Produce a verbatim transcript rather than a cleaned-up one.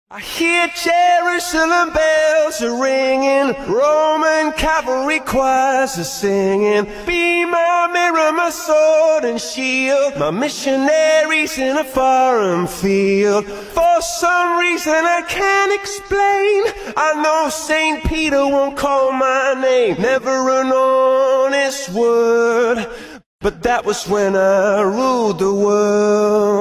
I hear Jerusalem bells are ringing, Roman cavalry choirs are singing. Be my mirror, my sword and shield, my missionaries in a foreign field. For some reason I can't explain, I know Saint Peter won't call my name. Never an honest word, but that was when I ruled the world.